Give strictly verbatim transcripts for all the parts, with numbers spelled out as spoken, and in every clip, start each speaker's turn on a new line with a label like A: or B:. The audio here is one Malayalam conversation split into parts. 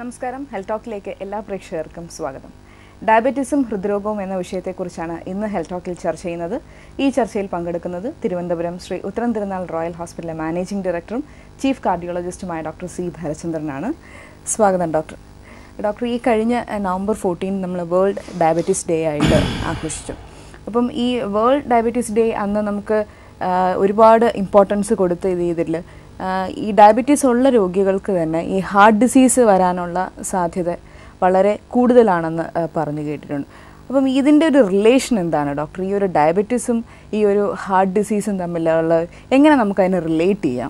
A: നമസ്കാരം. ഹെൽത്ത് ടോക്കിലേക്ക് എല്ലാ പ്രേക്ഷകർക്കും സ്വാഗതം. ഡയബറ്റീസും ഹൃദ്രോഗവും എന്ന വിഷയത്തെക്കുറിച്ചാണ് ഇന്ന് ഹെൽത്ത് ടോക്കിൽ ചർച്ച ചെയ്യുന്നത്. ഈ ചർച്ചയിൽ പങ്കെടുക്കുന്നത് തിരുവനന്തപുരം ശ്രീ ഉത്തരം തിരുനാൾ റോയൽ ഹോസ്പിറ്റലിലെ മാനേജിംഗ് ഡയറക്ടറും ചീഫ് കാർഡിയോളജിസ്റ്റുമായ ഡോക്ടർ സി ഭരചന്ദ്രനാണ്. സ്വാഗതം ഡോക്ടർ. ഡോക്ടർ, ഈ കഴിഞ്ഞ നവംബർ ഫോർട്ടീൻ നമ്മൾ വേൾഡ് ഡയബറ്റീസ് ഡേ ആയിട്ട് ആഘോഷിച്ചു. അപ്പം ഈ വേൾഡ് ഡയബറ്റീസ് ഡേ അന്ന് നമുക്ക് ഒരുപാട് ഇമ്പോർട്ടൻസ് കൊടുത്ത രീതിയിൽ ഈ ഡയബറ്റീസ് ഉള്ള രോഗികൾക്ക് തന്നെ ഈ ഹാർട്ട് ഡിസീസ് വരാനുള്ള സാധ്യത വളരെ കൂടുതലാണെന്ന് പറഞ്ഞു കേട്ടിട്ടുണ്ട്. അപ്പം ഇതിൻ്റെ ഒരു റിലേഷൻ എന്താണ് ഡോക്ടർ? ഈ ഒരു ഡയബറ്റീസും ഈ ഒരു ഹാർട്ട് ഡിസീസും തമ്മിലുള്ള എങ്ങനെ നമുക്കതിനെ റിലേറ്റ് ചെയ്യാം?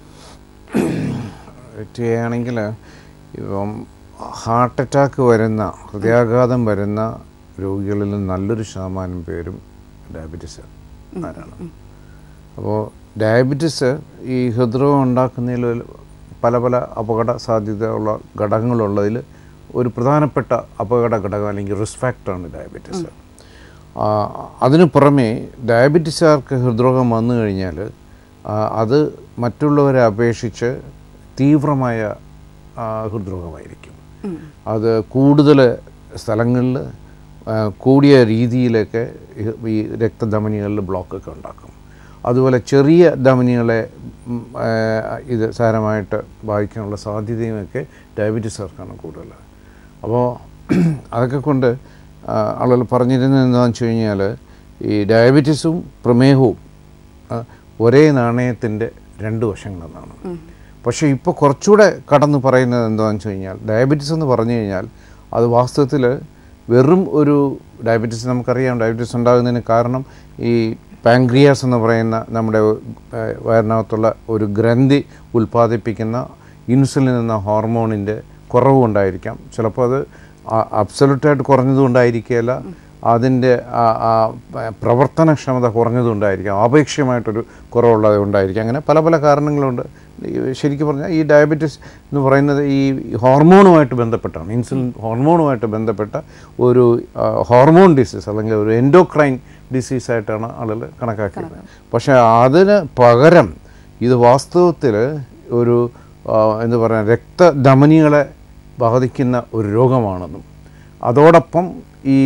B: ചെയ്യുകയാണെങ്കിൽ ഇപ്പം ഹാർട്ട് അറ്റാക്ക് വരുന്ന, ഹൃദയാഘാതം വരുന്ന രോഗികളിൽ നല്ലൊരു ശതമാനം പേരും ഡയബറ്റീസ് ആരാണ്. അപ്പോൾ ഡയബറ്റീസ് ഈ ഹൃദ്രോഗം ഉണ്ടാക്കുന്നതിൽ പല പല അപകട സാധ്യതയുള്ള ഘടകങ്ങളുള്ളതിൽ ഒരു പ്രധാനപ്പെട്ട അപകട ഘടകം അല്ലെങ്കിൽ റിസ്ക് ഫാക്ടറാണ് ഡയബറ്റീസ്. അതിനു പുറമേ ഡയബറ്റീസുകാർക്ക് ഹൃദ്രോഗം വന്നു കഴിഞ്ഞാൽ അത് മറ്റുള്ളവരെ അപേക്ഷിച്ച് തീവ്രമായ ഹൃദ്രോഗമായിരിക്കും. അത് കൂടുതൽ സ്ഥലങ്ങളിൽ കൂടിയ രീതിയിലൊക്കെ ഈ രക്തധമനികളിൽ ബ്ലോക്കൊക്കെ ഉണ്ടാക്കും. അതുപോലെ ചെറിയ ധമനികളെ ഇത് സാരമായിട്ട് ബാധിക്കാനുള്ള സാധ്യതയുമൊക്കെ ഡയബറ്റീസുകാർക്കാണ് കൂടുതൽ. അപ്പോൾ അതൊക്കെ കൊണ്ട് ആളുകൾ പറഞ്ഞിരുന്നത് എന്താണെന്ന് വെച്ച് കഴിഞ്ഞാൽ ഈ ഡയബറ്റീസും പ്രമേഹവും ഒരേ നാണയത്തിൻ്റെ രണ്ട് വശങ്ങളെന്നാണ്. പക്ഷേ ഇപ്പോൾ കുറച്ചുകൂടെ കടന്ന് പറയുന്നത് എന്താണെന്ന് വെച്ച് കഴിഞ്ഞാൽ ഡയബറ്റീസ് എന്ന് പറഞ്ഞു കഴിഞ്ഞാൽ അത് വാസ്തവത്തിൽ വെറും ഒരു ഡയബറ്റീസ്, നമുക്കറിയാം ഡയബറ്റീസ് ഉണ്ടാകുന്നതിന് കാരണം ഈ പാൻക്രിയാസ് എന്ന് പറയുന്ന നമ്മുടെ വയറിനകത്തുള്ള ഒരു ഗ്രന്ഥി ഉൽപ്പാദിപ്പിക്കുന്ന ഇൻസുലിൻ എന്ന ഹോർമോണിൻ്റെ കുറവുണ്ടായിരിക്കാം. ചിലപ്പോൾ അത് അബ്സല്യൂട്ടായിട്ട് കുറഞ്ഞതുകൊണ്ടായിരിക്കുകയില്ല, അതിൻ്റെ പ്രവർത്തനക്ഷമത കുറഞ്ഞതുകൊണ്ടായിരിക്കാം, ആപേക്ഷികമായിട്ടൊരു കുറവുള്ളത് കൊണ്ടായിരിക്കാം. അങ്ങനെ പല പല കാരണങ്ങളുണ്ട്. ശരിക്കും പറഞ്ഞാൽ ഈ ഡയബറ്റീസ് എന്ന് പറയുന്നത് ഈ ഹോർമോണുമായിട്ട് ബന്ധപ്പെട്ടാണ്, ഇൻസുലിൻ ഹോർമോണുമായിട്ട് ബന്ധപ്പെട്ട ഒരു ഹോർമോൺ ഡിസീസ് അല്ലെങ്കിൽ ഒരു എൻഡോക്രൈൻ ഡിസീസായിട്ടാണ് ആളുകൾ കണക്കാക്കിയത്. പക്ഷേ അതിന് പകരം ഇത് വാസ്തവത്തിൽ ഒരു എന്താ പറയുക രക്തധമനികളെ ബാധിക്കുന്ന ഒരു രോഗമാണെന്നും അതോടൊപ്പം ഈ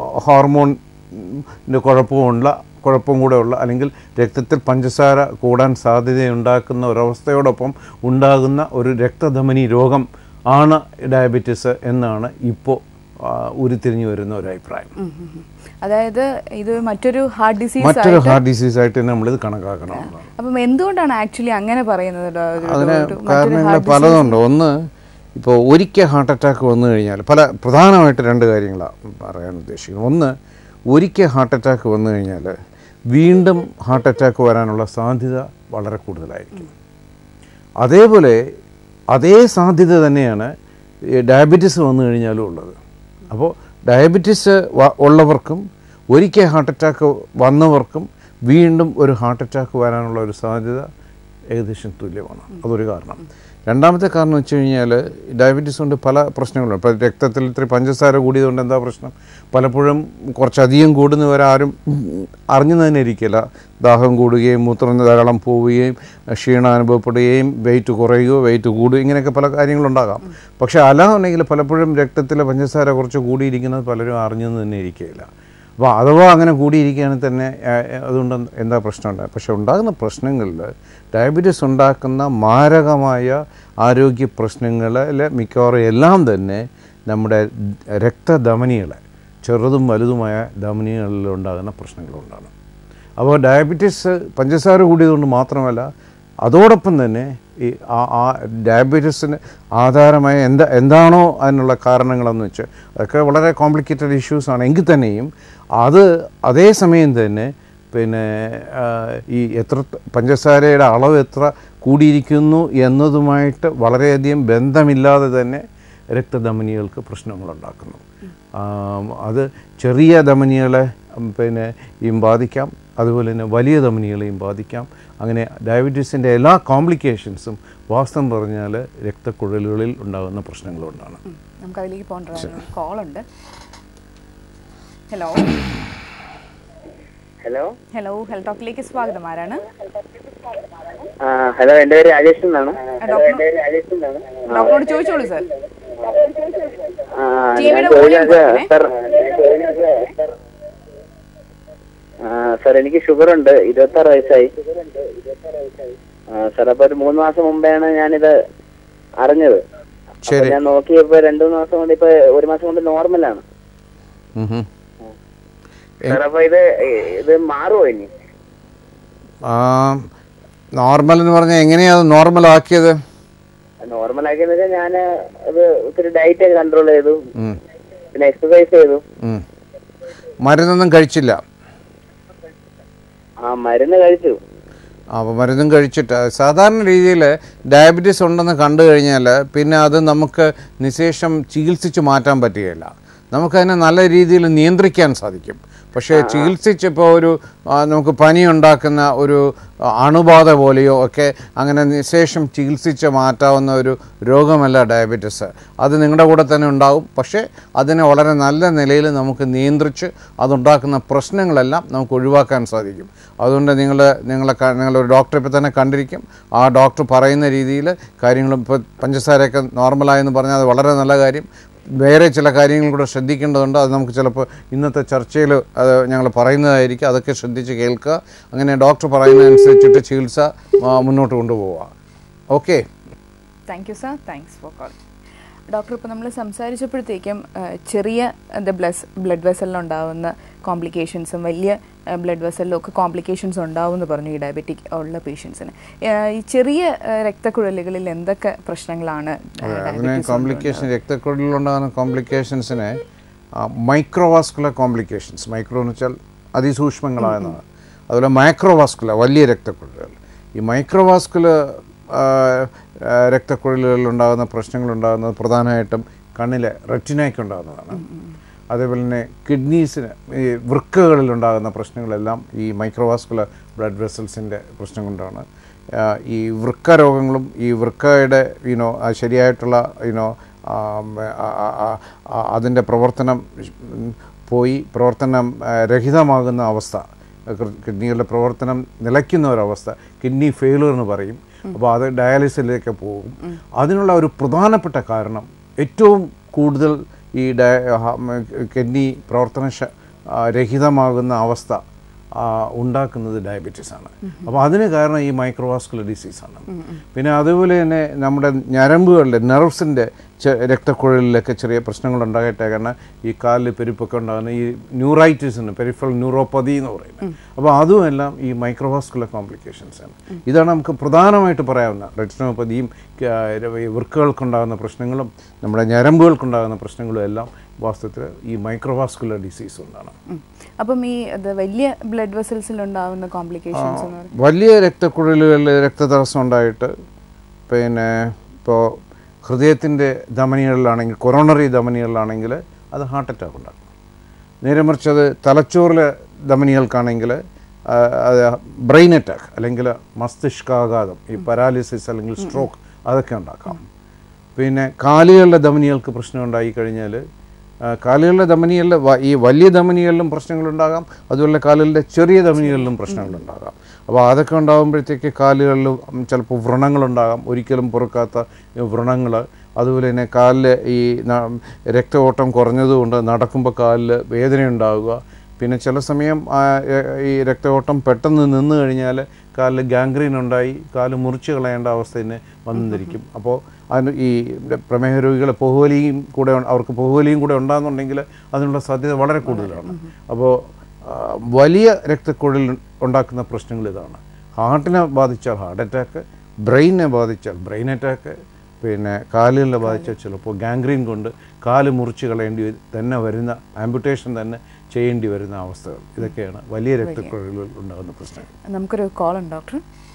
B: ഹോർമോണിൻ്റെ കുഴപ്പമുള്ള കുഴപ്പം കൂടെ ഉള്ള അല്ലെങ്കിൽ രക്തത്തിൽ പഞ്ചസാര കൂടാൻ സാധ്യതയുണ്ടാക്കുന്ന ഒരവസ്ഥയോടൊപ്പം ഉണ്ടാകുന്ന ഒരു രക്തധമനി രോഗം ആണ് ഡയബറ്റീസ് എന്നാണ് ഇപ്പോൾ ഉരുത്തിരിഞ്ഞു വരുന്ന ഒരു അഭിപ്രായം.
A: അതായത് ഇത് മറ്റൊരു ഹാർട്ട് ഡിസീസ്
B: മറ്റൊരു ഹാർട്ട് ഡിസീസ് ആയിട്ട് നമ്മളിത് കണക്കാക്കണം.
A: അപ്പം എന്തുകൊണ്ടാണ് ആക്ച്വലി അങ്ങനെ പറയുന്നത്?
B: അതിന് കാരണങ്ങൾ പലതുണ്ട്. ഒന്ന്, ഇപ്പോൾ ഒരിക്കൽ ഹാർട്ട് അറ്റാക്ക് വന്നു കഴിഞ്ഞാൽ പല പ്രധാനമായിട്ട് രണ്ട് കാര്യങ്ങളാണ് പറയാൻ ഉദ്ദേശിക്കുന്നത്. ഒന്ന്, ഒരിക്കൽ ഹാർട്ട് അറ്റാക്ക് വന്നു കഴിഞ്ഞാൽ വീണ്ടും ഹാർട്ട് അറ്റാക്ക് വരാനുള്ള സാധ്യത വളരെ കൂടുതലായിരിക്കും. അതേപോലെ അതേ സാധ്യത തന്നെയാണ് ഡയബറ്റീസ് വന്നു കഴിഞ്ഞാലും ഉള്ളത്. അപ്പോൾ ഡയബറ്റീസ് ഉള്ളവർക്കും ഒരിക്കൽ ഹാർട്ട് അറ്റാക്ക് വന്നവർക്കും വീണ്ടും ഒരു ഹാർട്ട് അറ്റാക്ക് വരാനുള്ള ഒരു സാധ്യത ഏകദേശം തുല്യമാണ്. അതൊരു കാരണം. രണ്ടാമത്തെ കാരണം വെച്ച് കഴിഞ്ഞാൽ ഡയബറ്റീസ് കൊണ്ട് പല പ്രശ്നങ്ങളുണ്ട്. ഇപ്പോൾ രക്തത്തിൽ ഇത്തിരി പഞ്ചസാര കൂടിയതുകൊണ്ട് എന്താ പ്രശ്നം? പലപ്പോഴും കുറച്ചധികം കൂടുന്നവരാരും അറിഞ്ഞു തന്നെ ഇരിക്കില്ല. ദാഹം കൂടുകയും മൂത്രം ധാരാളം പോവുകയും ക്ഷീണം അനുഭവപ്പെടുകയും വെയിറ്റ് കുറയുകയോ വെയിറ്റ് കൂടുകയോ ഇങ്ങനെയൊക്കെ പല കാര്യങ്ങളുണ്ടാകാം. പക്ഷേ അല്ലാന്നുണ്ടെങ്കിൽ പലപ്പോഴും രക്തത്തിലെ പഞ്ചസാര കുറച്ച് കൂടിയിരിക്കുന്നത് പലരും അറിഞ്ഞു തന്നെ ഇരിക്കുകയില്ല. അപ്പോൾ അഥവാ അങ്ങനെ കൂടിയിരിക്കുകയാണെങ്കിൽ തന്നെ അതുകൊണ്ട് എന്താ പ്രശ്നമുണ്ടാകും? പക്ഷേ ഉണ്ടാകുന്ന പ്രശ്നങ്ങളിൽ ഡയബറ്റീസ് ഉണ്ടാക്കുന്ന മാരകമായ ആരോഗ്യ പ്രശ്നങ്ങളിൽ മിക്കവാറും എല്ലാം തന്നെ നമ്മുടെ രക്തധമനികളെ, ചെറുതും വലുതുമായ ധമനികളിൽ ഉണ്ടാകുന്ന പ്രശ്നങ്ങളുണ്ടാണ്. അപ്പോൾ ഡയബറ്റീസ് പഞ്ചസാര കൂടിയതുകൊണ്ട് മാത്രമല്ല, അതോടൊപ്പം തന്നെ ഈ ആ ഡയബറ്റീസിന് ആധാരമായ എന്താ എന്താണോ അതിനുള്ള കാരണങ്ങളെന്ന് വെച്ച് അതൊക്കെ വളരെ കോംപ്ലിക്കേറ്റഡ് ഇഷ്യൂസാണ്. എങ്കിൽ തന്നെയും അത് അതേസമയം തന്നെ പിന്നെ ഈ എത്ര പഞ്ചസാരയുടെ അളവ് എത്ര കൂടിയിരിക്കുന്നു എന്നതുമായിട്ട് വളരെയധികം ബന്ധമില്ലാതെ തന്നെ രക്തധമനികൾക്ക് പ്രശ്നങ്ങളുണ്ടാക്കുന്നു. അത് ചെറിയ ധമനികളെ പിന്നെ യും ബാധിക്കാം, അതുപോലെ തന്നെ വലിയ ധമനികളെയും ബാധിക്കാം. അങ്ങനെ ഡയബറ്റീസിൻ്റെ എല്ലാ കോംപ്ലിക്കേഷൻസും വാസ്തവം പറഞ്ഞാൽ രക്തക്കുഴലുകളിൽ ഉണ്ടാകുന്ന പ്രശ്നങ്ങളുണ്ടാണ്.
A: നമുക്ക് അതിലേക്ക് പോകേണ്ട കോളുണ്ട്. ഹലോ
C: ഹലോ
A: ഹലോ ഹെൽത്ത് ടോക്കിലേക്ക് സ്വാഗതം. ആരാണ്?
C: ഹലോ, എൻ്റെ പേര് രാജേഷ് എന്നാണ്.
A: ഡോക്ടറോട് ചോദിച്ചോളൂ സാർ.
C: സാർ എനിക്ക് ഷുഗർ ഉണ്ട്, ഇരുപത്തി ആറ് വയസ്സായി സാർ. അപ്പൊ ഒരു മൂന്ന് മാസം മുമ്പാണ് ഞാനിത് അറിഞ്ഞത്. ഞാൻ നോക്കിയപ്പോ രണ്ടു മൂന്ന് മാസം കൊണ്ട്, ഇപ്പൊ ഒരു മാസം കൊണ്ട് നോർമലാണ് സാർ. അപ്പൊ ഇത് ഇത് മാറുമോ ഇനി?
B: നോർമൽ എന്ന് പറഞ്ഞാൽ എങ്ങനെയാ നോർമൽ ആക്കിയത്?
C: നോർമൽ ആക്കിയെന്ന് വെച്ചാൽ ഞാൻ അത് ഒത്തിരി ഡയറ്റ് കൺട്രോൾ ചെയ്തു, പിന്നെ എക്സസൈസ് ചെയ്തു.
B: മരുന്നൊന്നും കഴിച്ചില്ല?
C: ആ മരുന്ന് കഴിച്ചു.
B: അപ്പോൾ മരുന്നും കഴിച്ചിട്ട് സാധാരണ രീതിയിൽ ഡയബറ്റീസ് ഉണ്ടെന്ന് കണ്ടു കഴിഞ്ഞാൽ പിന്നെ അത് നമുക്ക് നിശേഷം ചികിത്സിച്ച് മാറ്റാൻ പറ്റുകയില്ല. നമുക്കതിനെ നല്ല രീതിയിൽ നിയന്ത്രിക്കാൻ സാധിക്കും. പക്ഷേ ചികിത്സിച്ചപ്പോൾ ഒരു നമുക്ക് പനി ഉണ്ടാക്കുന്ന ഒരു അണുബാധ പോലെയോ ഒക്കെ അങ്ങനെ നിശേഷം ചികിത്സിച്ച് മാറ്റാവുന്ന ഒരു രോഗമല്ല ഡയബറ്റീസ്. അത് നിങ്ങളുടെ കൂടെ തന്നെ ഉണ്ടാവും. പക്ഷേ അതിനെ വളരെ നല്ല നിലയിൽ നമുക്ക് നിയന്ത്രിച്ച് അതുണ്ടാക്കുന്ന പ്രശ്നങ്ങളെല്ലാം നമുക്ക് ഒഴിവാക്കാൻ സാധിക്കും. അതുകൊണ്ട് നിങ്ങൾ നിങ്ങളെ നിങ്ങളൊരു ഡോക്ടറെ ഇപ്പോൾ തന്നെ കണ്ടിരിക്കും. ആ ഡോക്ടർ പറയുന്ന രീതിയിൽ കാര്യങ്ങളും ഇപ്പോൾ പഞ്ചസാരയൊക്കെ നോർമലായെന്ന് പറഞ്ഞാൽ അത് വളരെ നല്ല കാര്യം. വേറെ ചില കാര്യങ്ങൾ കൂടെ ശ്രദ്ധിക്കേണ്ടതുണ്ട്. അത് നമുക്ക് ചിലപ്പോൾ ഇന്നത്തെ ചർച്ചയിൽ അത് ഞങ്ങൾ പറയുന്നതായിരിക്കും. അതൊക്കെ ശ്രദ്ധിച്ച് കേൾക്കുക. അങ്ങനെ ഡോക്ടർ പറയുന്നതനുസരിച്ചിട്ട് ചികിത്സ മുന്നോട്ട് കൊണ്ടുപോവുക. Okay,
A: thank you sir. Thanks for calling. Doctor, ഇപ്പോൾ നമ്മൾ സംസാരിച്ചപ്പോഴത്തേക്കും ചെറിയ ബ്ലഡ് ബ്ലഡ് വെസലിലുണ്ടാവുന്ന കോംപ്ലിക്കേഷൻസും വലിയ ബ്ലഡ് വെസലിലും ഒക്കെ കോംപ്ലിക്കേഷൻസ് ഉണ്ടാവുമെന്ന് പറഞ്ഞു ഈ ഡയബറ്റിക് ഉള്ള പേഷ്യൻസിന്. ഈ ചെറിയ രക്തക്കുഴലുകളിൽ എന്തൊക്കെ പ്രശ്നങ്ങളാണ്
B: അതിന് കോംപ്ലിക്കേഷൻ? രക്തക്കുഴലിലുണ്ടാകുന്ന കോംപ്ലിക്കേഷൻസിനെ മൈക്രോവാസ്കുലർ കോംപ്ലിക്കേഷൻസ്, മൈക്രോ എന്ന് വെച്ചാൽ അതിസൂക്ഷ്മങ്ങളായെന്നാണ്. അതുപോലെ മൈക്രോവാസ്കുലർ വലിയ രക്തക്കുഴലുകൾ. ഈ മൈക്രോവാസ്കുലർ രക്തക്കുഴലുകളിൽ ഉണ്ടാകുന്ന പ്രശ്നങ്ങളുണ്ടാകുന്നത് പ്രധാനമായിട്ടും കണ്ണിലെ റെറ്റിനയ്ക്ക് ഉണ്ടാകുന്നതാണ്. അതേപോലെ തന്നെ കിഡ്നീസിന്, ഈ വൃക്കകളിലുണ്ടാകുന്ന പ്രശ്നങ്ങളെല്ലാം ഈ മൈക്രോവാസ്കുലർ ബ്ലഡ് വെസൽസിൻ്റെ പ്രശ്നം കൊണ്ടാണ്. ഈ വൃക്ക രോഗങ്ങളും ഈ വൃക്കയുടെ യുനോ ശരിയായിട്ടുള്ള യുനോ അതിൻ്റെ പ്രവർത്തനം പോയി പ്രവർത്തനം രഹിതമാകുന്ന അവസ്ഥ, കിഡ്നികളുടെ പ്രവർത്തനം നിലയ്ക്കുന്ന ഒരവസ്ഥ കിഡ്നി ഫെയിലിയർ എന്ന് പറയും. അപ്പോൾ അത് ഡയാലിസിസിലേക്ക് പോകും. അതിനുള്ള ഒരു പ്രധാനപ്പെട്ട കാരണം ഏറ്റവും കൂടുതൽ ഈ ഡയ കിഡ്നി പ്രവർത്തന രഹിതമാകുന്ന അവസ്ഥ ഉണ്ടാക്കുന്നത് ഡയബറ്റീസാണ്. അപ്പോൾ അതിന് കാരണം ഈ മൈക്രോവാസ്കുലർ ഡിസീസാണ്. പിന്നെ അതുപോലെ തന്നെ നമ്മുടെ ഞരമ്പുകളിലെ നെർവ്സിൻ്റെ രക്തക്കുഴലിലൊക്കെ ചെറിയ പ്രശ്നങ്ങൾ ഉണ്ടാകട്ടെ. കാരണം ഈ കാലിൽ പെരുപ്പൊക്കെ ഉണ്ടാകുന്ന ഈ ന്യൂറൈറ്റിസിന്, പെരിഫറൽ ന്യൂറോപ്പതി എന്ന് പറയുന്നത്. അപ്പോൾ അതുമെല്ലാം ഈ മൈക്രോവാസ്കുലർ കോംപ്ലിക്കേഷൻസാണ്. ഇതാണ് നമുക്ക് പ്രധാനമായിട്ട് പറയാവുന്ന റെറ്റിനോപ്പതിയും വൃക്കകൾക്കുണ്ടാകുന്ന പ്രശ്നങ്ങളും നമ്മുടെ ഞരമ്പുകൾക്കുണ്ടാകുന്ന പ്രശ്നങ്ങളും എല്ലാം വാസ്തവത്തിൽ ഈ മൈക്രോവാസ്കുലർ ഡിസീസ് കൊണ്ടാണ്.
A: അപ്പം ഈ വലിയ ബ്ലഡ് വെസൽസിലുണ്ടാകുന്ന കോംപ്ലിക്കേഷൻസ്,
B: വലിയ രക്തക്കുഴലുകളിൽ രക്തതടസ്സം ഉണ്ടായിട്ട് പിന്നെ ഇപ്പോൾ ഹൃദയത്തിൻ്റെ ധമനികളിലാണെങ്കിൽ, കൊറോണറി ധമനികളിലാണെങ്കിൽ അത് ഹാർട്ട് അറ്റാക്ക് ഉണ്ടാക്കും. നേരെ മറിച്ച് അത് തലച്ചോറിലെ ധമനികൾക്കാണെങ്കിൽ അത് ബ്രെയിൻ അറ്റാക്ക് അല്ലെങ്കിൽ മസ്തിഷ്കാഘാതം, ഈ പാരാലിസിസ് അല്ലെങ്കിൽ സ്ട്രോക്ക് അതൊക്കെ ഉണ്ടാക്കാം. പിന്നെ കാലുകളുടെ ധമനികൾക്ക് പ്രശ്നം ഉണ്ടായി കഴിഞ്ഞാൽ കാലുകളുടെ ധമനികളിൽ ഈ വലിയ ധമനികളിലും പ്രശ്നങ്ങളുണ്ടാകാം. അതുപോലെ കാലുകളുടെ ചെറിയ ധമനികളിലും പ്രശ്നങ്ങളുണ്ടാകാം. അപ്പോൾ അതൊക്കെ ഉണ്ടാകുമ്പോഴത്തേക്ക് കാലുകളിൽ ചിലപ്പോൾ വ്രണങ്ങളുണ്ടാകാം, ഒരിക്കലും പൊറുക്കാത്ത വ്രണങ്ങൾ. അതുപോലെ തന്നെ കാലിൽ ഈ രക്തഓട്ടം കുറഞ്ഞതുകൊണ്ട് നടക്കുമ്പോൾ കാലിൽ വേദന ഉണ്ടാവുക. പിന്നെ ചില സമയം ഈ രക്തഓട്ടം പെട്ടെന്ന് നിന്ന് കഴിഞ്ഞാൽ കാലിൽ ഗാംഗ്രീൻ ഉണ്ടായി കാല് മുറിച്ച് കളയേണ്ട അവസ്ഥ തന്നെ വന്നിരിക്കും. അപ്പോൾ അതിന് ഈ പ്രമേഹ രോഗികളെ പുകവലിയും കൂടെ അവർക്ക് പുകവലിയും കൂടെ ഉണ്ടാകുന്നുണ്ടെങ്കിൽ അതിനുള്ള സാധ്യത വളരെ കൂടുതലാണ്. അപ്പോൾ വലിയ രക്തക്കുഴൽ ഉണ്ടാക്കുന്ന പ്രശ്നങ്ങൾ ഇതാണ്. ഹാർട്ടിനെ ബാധിച്ചാൽ ഹാർട്ട് അറ്റാക്ക്, ബ്രെയിനെ ബാധിച്ചാൽ ബ്രെയിൻ അറ്റാക്ക്, പിന്നെ കാലുകളെ ബാധിച്ചാൽ ചിലപ്പോൾ ഗാംഗ്രീൻ കൊണ്ട് കാല് മുറിച്ച് കളയേണ്ടി തന്നെ വരുന്ന, ആംപുട്ടേഷൻ തന്നെ ചെയ്യേണ്ടി വരുന്ന അവസ്ഥകൾ. ഇതൊക്കെയാണ് വലിയ രക്തക്കുഴലുകൾ ഉണ്ടാകുന്ന പ്രശ്നങ്ങൾ.
A: നമുക്കൊരു കോൾ ഉണ്ട് ഡോക്ടർ.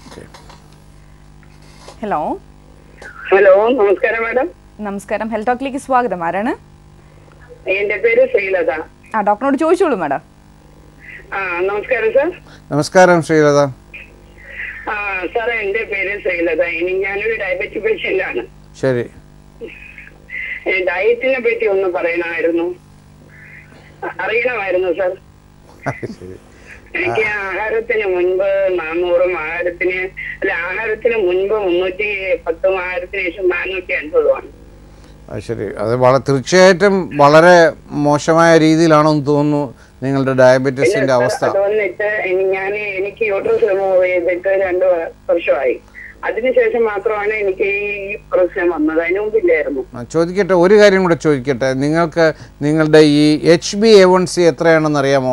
A: ഹലോ
D: ഹലോ നമസ്കാരം മാഡം.
A: നമസ്കാരം, ഹെൽത്ത് ടോക്കിലേക്ക് സ്വാഗതം. ആരാണ്?
D: എന്റെ പേര് ശ്രീലത.
A: ആ ഡോക്ടറോട് ചോദിച്ചോളൂ മാഡം.
D: ആ നമസ്കാരം സാർ.
B: നമസ്കാരം ശ്രീലത.
D: ആ സാർ, എന്റെ പേര് ശ്രീലത. ഇനി ഞാനൊരു ഡയബറ്റിക് പേഷ്യന്റ് ആണ്.
B: ശരി,
D: ഡയറ്റിനെ പറ്റി ഒന്ന് പറയണമായിരുന്നു, അറിയണമായിരുന്നു സാർ. എനിക്ക് ആഹാരത്തിന് മുൻപ് നാനൂറും ആഹാരത്തിന് അല്ല ആഹാരത്തിന് മുൻപ് മുന്നൂറ്റി പത്തും ആഹാരത്തിന് ശേഷം നാനൂറ്റി അൻപതുമാണ്.
B: അത് ശരി. അത് വളരെ തീർച്ചയായിട്ടും വളരെ മോശമായ രീതിയിലാണെന്ന് തോന്നുന്നു നിങ്ങളുടെ ഡയബറ്റീസിന്റെ അവസ്ഥ.
D: വന്നിട്ട് ഞാൻ എനിക്ക് യൂട്രസ് റിമൂവ് ചെയ്തിട്ട് രണ്ടു വർഷമായി. അതിനുശേഷം മാത്രമാണ് എനിക്ക് ഈ പ്രശ്നം വന്നത്. അതിന് മുമ്പില്ലായിരുന്നു.
B: ചോദിക്കട്ടെ, ഒരു കാര്യം കൂടെ ചോദിക്കട്ടെ, നിങ്ങൾക്ക് നിങ്ങളുടെ ഈ H B A one C എത്രയാണെന്ന് അറിയാമോ?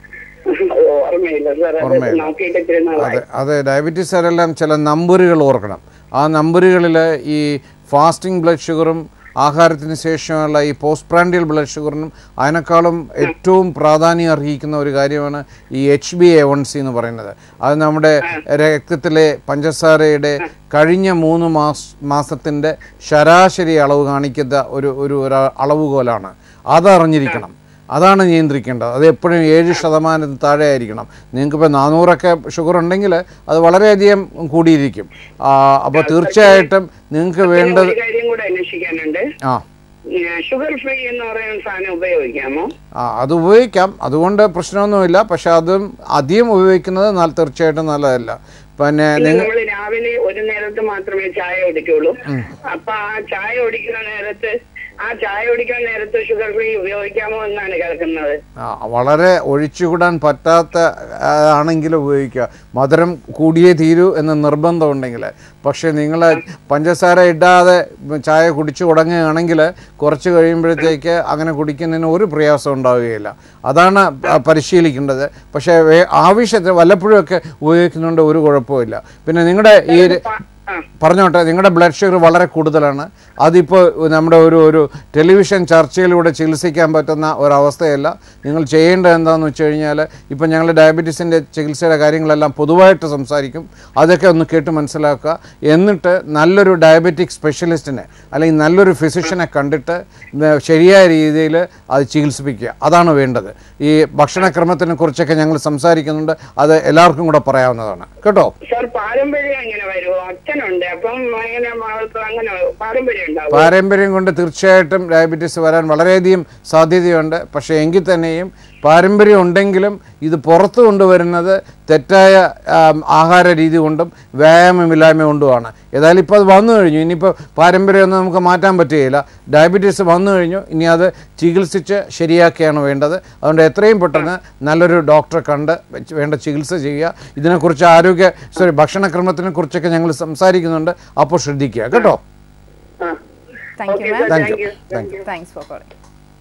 B: അതെ അതെ ഡയബറ്റീസുകാരെല്ലാം ചില നമ്പറുകൾ ഓർക്കണം. ആ നമ്പറുകളിൽ ഈ ഫാസ്റ്റിംഗ് ബ്ലഡ് ഷുഗറും ആഹാരത്തിന് ശേഷമുള്ള ഈ പോസ്റ്റ് പ്രാൻഡിയൽ ബ്ലഡ് ഷുഗറിനും അതിനേക്കാളും ഏറ്റവും പ്രാധാന്യം അർഹിക്കുന്ന ഒരു കാര്യമാണ് ഈ H B A one C എന്ന് പറയുന്നത്. അത് നമ്മുടെ രക്തത്തിലെ പഞ്ചസാരയുടെ കഴിഞ്ഞ മൂന്ന് മാസ മാസത്തിൻ്റെ ശരാശരി അളവ് കാണിക്കുന്ന ഒരു ഒരു അളവുകോലാണ്. അതറിഞ്ഞിരിക്കണം. അതാണ് നിയന്ത്രിക്കേണ്ടത്. അത് എപ്പോഴും ഏഴ് ശതമാനത്തിന് താഴെ ആയിരിക്കണം. നിങ്ങൾക്കിപ്പോൾ നാനൂറൊക്കെ ഷുഗർ ഉണ്ടെങ്കിൽ അത് വളരെയധികം കൂടിയിരിക്കും. അപ്പോൾ തീർച്ചയായിട്ടും നിങ്ങൾക്ക് വേണ്ടത് ആ
D: ഷുഗർ ഫ്രീ എന്ന് പറയുന്ന സാധനം ഉപയോഗിക്കാമോ?
B: ആ അത് ഉപയോഗിക്കാം, അതുകൊണ്ട് പ്രശ്നമൊന്നുമില്ല. പക്ഷെ അതും അധികം ഉപയോഗിക്കുന്നത് തീർച്ചയായിട്ടും നല്ലതല്ല. പിന്നെ
D: നിങ്ങൾ രാവിലെ ഒരു നേരത്ത് മാത്രമേ ചായ കുടിക്കുള്ളൂ. അപ്പൊ ആ ചായ കുടിക്കുന്ന നേരത്ത് ആ ചായ കുടിക്കാൻ നേരത്തെ ഷുഗർ ഫ്രീ ഉപയോഗിക്കാമോ എന്നാണ് കേൾക്കുന്നത്.
B: വളരെ ഒഴിച്ചുകൂടാൻ പറ്റാത്ത ആണെങ്കിൽ ഉപയോഗിക്കുക. മധുരം കൂടിയേ തീരൂ എന്ന് നിർബന്ധമുണ്ടെങ്കിൽ. പക്ഷേ നിങ്ങൾ പഞ്ചസാര ഇടാതെ ചായ കുടിച്ചു തുടങ്ങുകയാണെങ്കിൽ കുറച്ച് കഴിയുമ്പോഴത്തേക്ക് അങ്ങനെ കുടിക്കുന്നതിന് ഒരു പ്രയാസം ഉണ്ടാവുകയില്ല. അതാണ് പരിശീലിക്കേണ്ടത്. പക്ഷേ ആവശ്യത്തിന് വല്ലപ്പോഴുമൊക്കെ ഉപയോഗിക്കുന്നുണ്ട്, ഒരു കുഴപ്പമില്ല. പിന്നെ നിങ്ങളുടെ ഈ പറഞ്ഞോട്ടെ, നിങ്ങളുടെ ബ്ലഡ് ഷുഗർ വളരെ കൂടുതലാണ്. അതിപ്പോൾ നമ്മുടെ ഒരു ഒരു ടെലിവിഷൻ ചർച്ചയിലൂടെ ചികിത്സിക്കാൻ പറ്റുന്ന ഒരവസ്ഥയല്ല. നിങ്ങൾ ചെയ്യേണ്ടത് എന്താണെന്ന് വെച്ച് കഴിഞ്ഞാൽ, ഇപ്പം ഞങ്ങൾ ഡയബറ്റീസിൻ്റെ ചികിത്സയുടെ കാര്യങ്ങളെല്ലാം പൊതുവായിട്ട് സംസാരിക്കും. അതൊക്കെ ഒന്ന് കേട്ട് മനസ്സിലാക്കുക. എന്നിട്ട് നല്ലൊരു ഡയബറ്റിക് സ്പെഷ്യലിസ്റ്റിനെ അല്ലെങ്കിൽ നല്ലൊരു ഫിസിഷ്യനെ കണ്ടിട്ട് ശരിയായ രീതിയിൽ അത് ചികിത്സിപ്പിക്കുക. അതാണ് വേണ്ടത്. ഈ ഭക്ഷണക്രമത്തിനെ കുറിച്ചൊക്കെ ഞങ്ങൾ സംസാരിക്കുന്നുണ്ട്. അത് എല്ലാവർക്കും കൂടെ പറയാവുന്നതാണ് കേട്ടോ. പാരമ്പര്യം കൊണ്ട് തീർച്ചയായിട്ടും ഡയബറ്റീസ് വരാൻ വളരെയധികം സാധ്യതയുണ്ട്. പക്ഷേ എങ്കിൽ തന്നെയും പാരമ്പര്യം ഉണ്ടെങ്കിലും ഇത് പുറത്തു കൊണ്ടുവരുന്നത് തെറ്റായ ആഹാര രീതി കൊണ്ടും വ്യായാമമില്ലായ്മ കൊണ്ടുമാണ്. ഏതായാലും ഇപ്പോൾ അത് വന്നു കഴിഞ്ഞു. ഇനിയിപ്പോൾ പാരമ്പര്യമൊന്നും നമുക്ക് മാറ്റാൻ പറ്റുകയില്ല. ഡയബറ്റീസ് വന്നു കഴിഞ്ഞു. ഇനി അത് ചികിത്സിച്ച് ശരിയാക്കിയാണ് വേണ്ടത്. അതുകൊണ്ട് എത്രയും പെട്ടെന്ന് നല്ലൊരു ഡോക്ടറെ കണ്ട് വേണ്ട ചികിത്സ ചെയ്യുക. ഇതിനെക്കുറിച്ച് ആരോഗ്യ സോറി ഭക്ഷണക്രമത്തിനെ കുറിച്ചൊക്കെ ഞങ്ങൾ സംസാരിക്കുന്നുണ്ട്. അപ്പോൾ ശ്രദ്ധിക്കുക കേട്ടോ.
A: Thank you
B: thank you thank you
A: thanks for calling.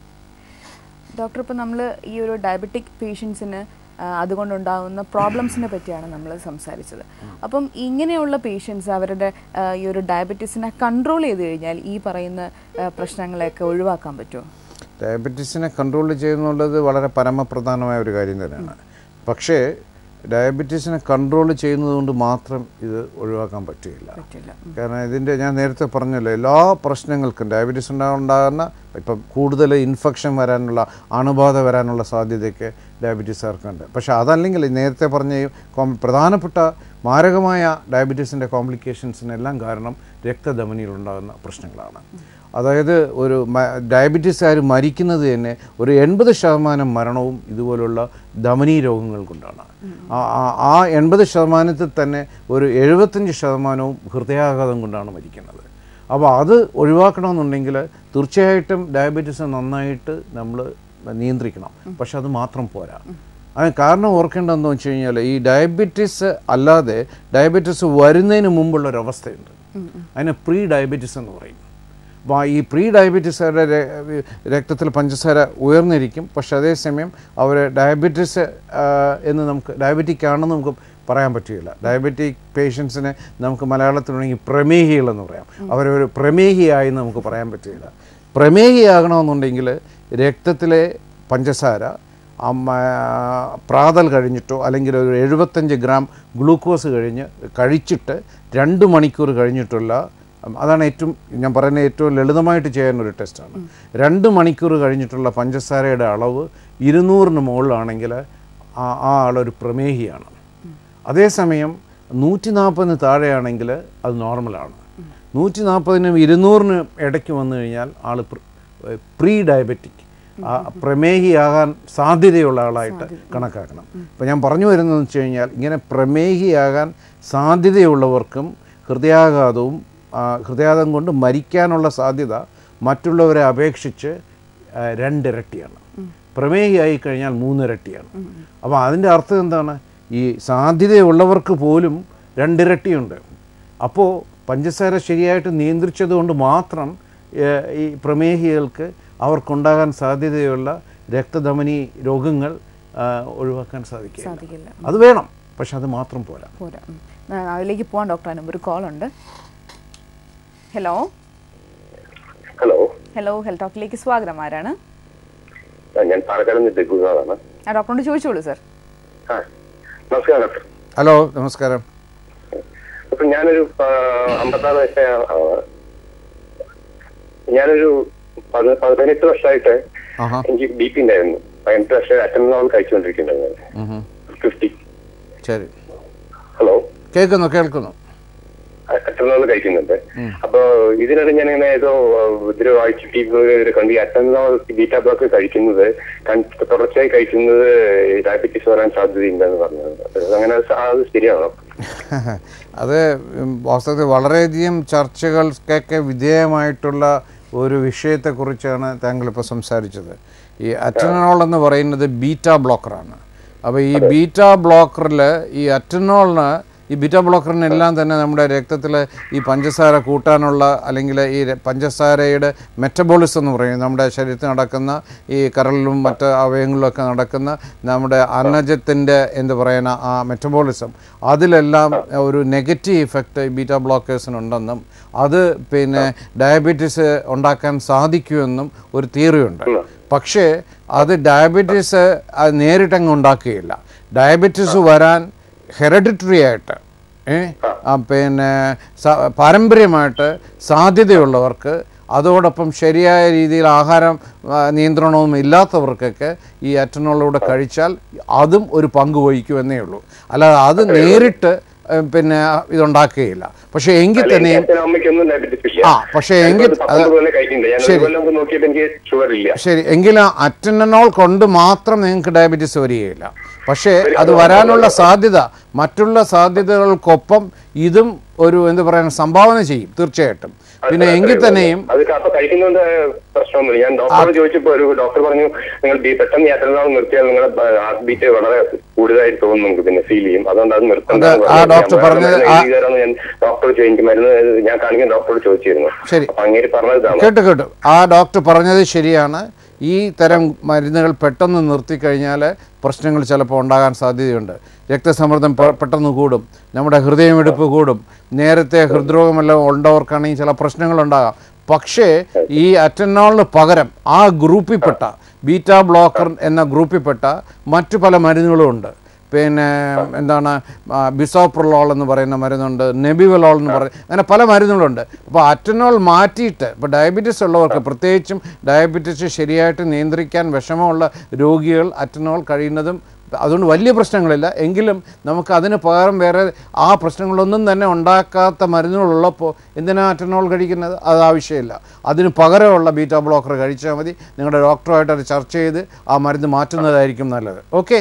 A: Doctor, ഇപ്പോൾ നമ്മൾ ഈ ഒരു ഡയബറ്റിക് പേഷ്യൻസിന് അതുകൊണ്ടുണ്ടാകുന്ന പ്രോബ്ലംസിനെ പറ്റിയാണ് നമ്മൾ സംസാരിച്ചത്. അപ്പം ഇങ്ങനെയുള്ള പേഷ്യൻസ് അവരുടെ ഈ ഒരു ഡയബറ്റീസിനെ കൺട്രോൾ ചെയ്ത് കഴിഞ്ഞാൽ ഈ പറയുന്ന പ്രശ്നങ്ങളെയൊക്കെ ഒഴിവാക്കാൻ പറ്റുമോ?
B: ഡയബറ്റീസിനെ കൺട്രോൾ ചെയ്യുന്നുള്ളത് വളരെ പരമപ്രധാനമായ ഒരു കാര്യം തന്നെയാണ്. പക്ഷേ ഡയബറ്റീസിനെ കൺട്രോൾ ചെയ്യുന്നത് കൊണ്ട് മാത്രം ഇത് ഒഴിവാക്കാൻ പറ്റില്ല. കാരണം ഇതിൻ്റെ ഞാൻ നേരത്തെ പറഞ്ഞല്ലോ, എല്ലാ പ്രശ്നങ്ങൾക്കും ഡയബറ്റീസ് ഉണ്ടാകുന്ന ഇപ്പം കൂടുതൽ ഇൻഫെക്ഷൻ വരാനുള്ള അണുബാധ വരാനുള്ള സാധ്യതയൊക്കെ ഡയബറ്റീസുകാർക്കുണ്ട്. പക്ഷേ അതല്ലെങ്കിൽ നേരത്തെ പറഞ്ഞ പ്രധാനപ്പെട്ട മാരകമായ ഡയബറ്റീസിൻ്റെ കോംപ്ലിക്കേഷൻസിനെല്ലാം കാരണം രക്തധമനിയിലുണ്ടാകുന്ന പ്രശ്നങ്ങളാണ്. അതായത് ഒരു ഡയബറ്റീസുകാർ മരിക്കുന്നത് തന്നെ ഒരു എൺപത് ശതമാനം മരണവും ഇതുപോലുള്ള ധമനി രോഗങ്ങൾ കൊണ്ടാണ്. ആ എൺപത് ശതമാനത്തിൽ തന്നെ ഒരു എഴുപത്തഞ്ച് ശതമാനവും ഹൃദയാഘാതം കൊണ്ടാണ് മരിക്കുന്നത്. അപ്പോൾ അത് ഒഴിവാക്കണമെന്നുണ്ടെങ്കിൽ തീർച്ചയായിട്ടും ഡയബറ്റീസ് നന്നായിട്ട് നമ്മൾ നിയന്ത്രിക്കണം. പക്ഷെ അത് മാത്രം പോരാ. അതിന് കാരണം ഓർക്കേണ്ടതെന്ന് വെച്ച് കഴിഞ്ഞാൽ, ഈ ഡയബറ്റീസ് അല്ലാതെ ഡയബറ്റീസ് വരുന്നതിന് മുമ്പുള്ളൊരവസ്ഥയുണ്ട്. അതിന് പ്രീ ഡയബറ്റീസ് എന്ന് പറയും. അപ്പോൾ ഈ പ്രീ ഡയബറ്റീസുകാരുടെ രക്തത്തിൽ പഞ്ചസാര ഉയർന്നിരിക്കും. പക്ഷെ അതേസമയം അവർ ഡയബറ്റീസ് എന്ന് നമുക്ക് ഡയബറ്റിക് ആണെന്ന് നമുക്ക് പറയാൻ പറ്റുകയില്ല. ഡയബറ്റിക് പേഷ്യൻസിനെ നമുക്ക് മലയാളത്തിലുണ്ടെങ്കിൽ പ്രമേഹികളെന്ന് പറയാം. അവരൊരു പ്രമേഹിയായി നമുക്ക് പറയാൻ പറ്റുകയില്ല. പ്രമേഹിയാകണമെന്നുണ്ടെങ്കിൽ രക്തത്തിലെ പഞ്ചസാര പ്രാതൽ കഴിഞ്ഞിട്ടോ അല്ലെങ്കിൽ ഒരു എഴുപത്തഞ്ച് ഗ്രാം ഗ്ലൂക്കോസ് കഴിഞ്ഞ് കഴിച്ചിട്ട് രണ്ട് മണിക്കൂർ കഴിഞ്ഞിട്ടുള്ള, അതാണ് ഏറ്റവും ഞാൻ പറയുന്നത് ഏറ്റവും ലളിതമായിട്ട് ചെയ്യാനൊരു ടെസ്റ്റാണ്. രണ്ട് മണിക്കൂർ കഴിഞ്ഞിട്ടുള്ള പഞ്ചസാരയുടെ അളവ് ഇരുന്നൂറിന് മുകളിലാണെങ്കിൽ ആ ആ ആളൊരു പ്രമേഹിയാണ്. അതേസമയം നൂറ്റി നാൽപ്പതിന് താഴെയാണെങ്കിൽ അത് നോർമലാണ്. നൂറ്റി നാൽപ്പതിനും ഇരുന്നൂറിനും ഇടയ്ക്ക് വന്നു കഴിഞ്ഞാൽ ആൾ പ്രീ ഡയബറ്റിക്, ആ പ്രമേഹിയാകാൻ സാധ്യതയുള്ള ആളായിട്ട് കണക്കാക്കണം. ഇപ്പോൾ ഞാൻ പറഞ്ഞു വരുന്നതെന്ന് വെച്ച് കഴിഞ്ഞാൽ, ഇങ്ങനെ പ്രമേഹിയാകാൻ സാധ്യതയുള്ളവർക്കും ഹൃദയാഘാതവും ഹൃദയാഘാതം കൊണ്ട് മരിക്കാനുള്ള സാധ്യത മറ്റുള്ളവരെ അപേക്ഷിച്ച് രണ്ടിരട്ടിയാണ്. പ്രമേഹിയായി കഴിഞ്ഞാൽ മൂന്നിരട്ടിയാണ്. അപ്പോൾ അതിൻ്റെ അർത്ഥം എന്താണ്? ഈ സാധ്യതയുള്ളവർക്ക് പോലും രണ്ടിരട്ടിയുണ്ട്. അപ്പോൾ പഞ്ചസാര ശരിയായിട്ട് നിയന്ത്രിച്ചത് കൊണ്ട് മാത്രം ഈ പ്രമേഹികൾക്ക് അവർക്കുണ്ടാകാൻ സാധ്യതയുള്ള രക്തധമനി രോഗങ്ങൾ ഒഴിവാക്കാൻ സാധിക്കില്ല. അത് വേണം, പക്ഷെ അത് മാത്രം പോരാ
A: പോരാ അതിലേക്ക് പോകാൻ ഡോക്ടർ ഒരു കോൾ ഉണ്ട്. ഹലോ
E: ഹലോ
A: ഹലോ ഹെൽത്ത് ടോക്കിലേക്ക് സ്വാഗതം. ആരാണ്?
E: ഞാൻ പാലക്കാട് നിന്ന് ജുഗുബാണ്.
A: ആ ഡോക്ടറോട് ചോദിച്ചോളൂ സർ.
E: നമസ്കാരം ഡോക്ടർ.
B: ഹലോ നമസ്കാരം.
E: അപ്പൊ ഞാനൊരു അമ്പത്താറ് വയസ്സായ ഞാനൊരു പതിനെട്ട് വർഷമായിട്ട് എനിക്ക് ബി പി ഉണ്ടായിരുന്നു. പതിനെട്ട് വർഷം അറ്റൻഡോൾ കഴിച്ചുകൊണ്ടിരിക്കുന്നുണ്ടായിരുന്നു. ഫിഫ്റ്റി. ശരി. ഹലോ
B: കേൾക്കുന്നു കേൾക്കുന്നു
E: അറ്റൻഡോൾ കഴിക്കുന്നുണ്ട്. അപ്പൊ ഇതിനിടെ ഞാൻ ഇങ്ങനെ ഏതോ ഇതിൽ വായിച്ചിട്ട് കണ്ട് ഈ അറ്റൻഡോൾ ബീറ്റാ ബ്ലോക്ക് കഴിക്കുന്നത് തുടർച്ചയായി കഴിക്കുന്നത് ഡയബറ്റീസ് വരാൻ സാധ്യതയുണ്ടെന്ന് പറഞ്ഞത് അങ്ങനെ അത് ശരിയാണോ?
B: അത് വാസ്തവത്തിൽ വളരെയധികം ചർച്ചകൾക്കൊക്കെ വിധേയമായിട്ടുള്ള ഒരു വിഷയത്തെക്കുറിച്ചാണ് താങ്കൾ ഇപ്പോൾ സംസാരിച്ചത്. ഈ അറ്റനോൾ എന്ന് പറയുന്നത് ബീറ്റാ ബ്ലോക്കറാണ്. അപ്പോൾ ഈ ബീറ്റാ ബ്ലോക്കറിൽ ഈ അറ്റനോളിന് ഈ ബീറ്റാ ബ്ലോക്കറിനെല്ലാം തന്നെ നമ്മുടെ രക്തത്തിൽ ഈ പഞ്ചസാര കൂട്ടാനുള്ള അല്ലെങ്കിൽ ഈ പഞ്ചസാരയുടെ മെറ്റബോളിസം എന്ന് പറയും, നമ്മുടെ ശരീരത്തിൽ നടക്കുന്ന ഈ കരളിലും മറ്റ് അവയവങ്ങളിലൊക്കെ നടക്കുന്ന നമ്മുടെ അന്നജത്തിൻ്റെ എന്ത് പറയുന്ന ആ മെറ്റബോളിസം അതിലെല്ലാം ഒരു നെഗറ്റീവ് ഇഫക്റ്റ് ഈ ബീറ്റാ ബ്ലോക്കേഴ്സിനുണ്ടെന്നും അത് പിന്നെ ഡയബറ്റീസ് ഉണ്ടാക്കാൻ സാധിക്കുമെന്നും ഒരു തിയറിയുണ്ട്. പക്ഷേ അത് ഡയബറ്റീസ് അത് നേരിട്ടങ്ങ് ഉണ്ടാക്കുകയില്ല. ഡയബറ്റീസ് വരാൻ ഹെറിഡിറ്ററി ആയിട്ട് പിന്നെ പാരമ്പര്യമായിട്ട് സാധ്യതയുള്ളവർക്ക് അതോടൊപ്പം ശരിയായ രീതിയിൽ ആഹാരം നിയന്ത്രണവും ഇല്ലാത്തവർക്കൊക്കെ ഈ അറ്റനോളിലൂടെ കഴിച്ചാൽ അതും ഒരു പങ്ക് വഹിക്കുമെന്നേ ഉള്ളൂ. അല്ലാതെ അത് നേരിട്ട് പിന്നെ ഇതുണ്ടാക്കുകയില്ല. പക്ഷെ എങ്കിൽ തന്നെയും ആ പക്ഷേ എങ്കിൽ ശരി എങ്കിലും അറ്റനോൾ കൊണ്ട് മാത്രം നിങ്ങൾക്ക് ഡയബറ്റീസ് വരികയില്ല. പക്ഷേ അത് വരാനുള്ള സാധ്യത മറ്റുള്ള സാധ്യതകൾക്കൊപ്പം ഇതും ഒരു എന്താ പറയുക സംഭാവന ചെയ്യും തീർച്ചയായിട്ടും. പിന്നെ എങ്കിൽ തന്നെയും
E: പ്രശ്നമൊന്നുമില്ല. ഞാൻ ഡോക്ടറോട് ചോദിച്ചപ്പോൾ ഒരു ഡോക്ടർ പറഞ്ഞു നിങ്ങൾ പെട്ടെന്ന് അറ്റനോൾ നിർത്തിയാൽ നിങ്ങളുടെ ഹാർട്ട് ബീറ്റ് വളരെ കൂടുതലായിട്ട് തോന്നും, നമുക്ക് പിന്നെ ഫീൽ ചെയ്യും, അതുകൊണ്ട് അത് നിർത്തണം. ഞാൻ ഡോക്ടർ ചോദിക്കും മരുന്ന് ഞാൻ കാണിക്കാൻ ഡോക്ടറോട് ചോദിച്ചിരുന്നു. അപ്പൊ അങ്ങനെ പറഞ്ഞത്
B: കേട്ടു കേട്ടു ആ ഡോക്ടർ പറഞ്ഞത് ശരിയാണ്. ഈ തരം മരുന്നുകൾ പെട്ടെന്ന് നിർത്തിക്കഴിഞ്ഞാൽ പ്രശ്നങ്ങൾ ചിലപ്പോൾ ഉണ്ടാകാൻ സാധ്യതയുണ്ട്. രക്തസമ്മർദ്ദം പെട്ടെന്ന് കൂടും, നമ്മുടെ ഹൃദയമിടിപ്പ് കൂടും, നേരത്തെ ഹൃദ്രോഗമെല്ലാം ഉള്ളവർക്കാണെങ്കിൽ ചില പ്രശ്നങ്ങളുണ്ടാകാം. പക്ഷേ ഈ അറ്റനോളിന് പകരം ആ ഗ്രൂപ്പിൽപ്പെട്ട ബീറ്റാ ബ്ലോക്കർ എന്ന ഗ്രൂപ്പിൽപ്പെട്ട മറ്റു പല മരുന്നുകളും ഉണ്ട്. പിന്നെ എന്താണ് ബിസോപ്രലോൾ എന്ന് പറയുന്ന മരുന്നുണ്ട്, നെബിവലോൾ എന്ന് പറയുന്ന അങ്ങനെ പല മരുന്നുകളുണ്ട്. അപ്പോൾ അറ്റനോൾ മാറ്റിയിട്ട് ഇപ്പോൾ ഡയബറ്റീസ് ഉള്ളവർക്ക് പ്രത്യേകിച്ചും ഡയബറ്റീസ് ശരിയായിട്ട് നിയന്ത്രിക്കാൻ വിഷമമുള്ള രോഗികൾ അറ്റനോൾ കഴിയുന്നതും അതുകൊണ്ട് വലിയ പ്രശ്നങ്ങളില്ല. എങ്കിലും നമുക്ക് അതിന് പകരം വേറെ ആ പ്രശ്നങ്ങളൊന്നും തന്നെ ഉണ്ടാക്കാത്ത മരുന്നുകളുള്ളപ്പോൾ എന്തിനാ അറ്റനോൾ കഴിക്കുന്നത്? അത് ആവശ്യമില്ല. അതിന് പകരമുള്ള ബീറ്റാ ബ്ലോക്കർ കഴിച്ചാൽ മതി. നിങ്ങളുടെ ഡോക്ടറുമായിട്ട് അത് ചർച്ച ചെയ്ത് ആ മരുന്ന് മാറ്റുന്നതായിരിക്കും നല്ലത്. Okay,